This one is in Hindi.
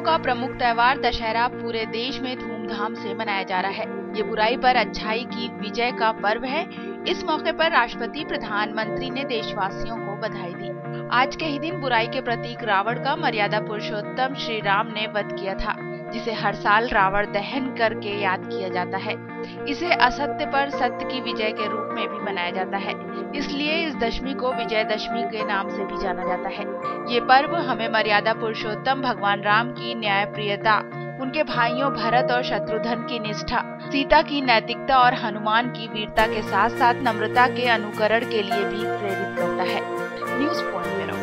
का प्रमुख त्योहार दशहरा पूरे देश में धूमधाम से मनाया जा रहा है। ये बुराई पर अच्छाई की विजय का पर्व है। इस मौके पर राष्ट्रपति प्रधानमंत्री ने देशवासियों को बधाई दी। आज के ही दिन बुराई के प्रतीक रावण का मर्यादा पुरुषोत्तम श्री राम ने वध किया था, जिसे हर साल रावण दहन करके याद किया जाता है। इसे असत्य पर सत्य की विजय के रूप में भी मनाया जाता है, इसलिए इस दशमी को विजयदशमी के नाम से भी जाना जाता है। ये पर्व हमें मर्यादा पुरुषोत्तम भगवान राम की न्यायप्रियता, उनके भाइयों भरत और शत्रुघ्न की निष्ठा, सीता की नैतिकता और हनुमान की वीरता के साथ साथ नम्रता के अनुकरण के लिए भी प्रेरित करता है। News point bureau.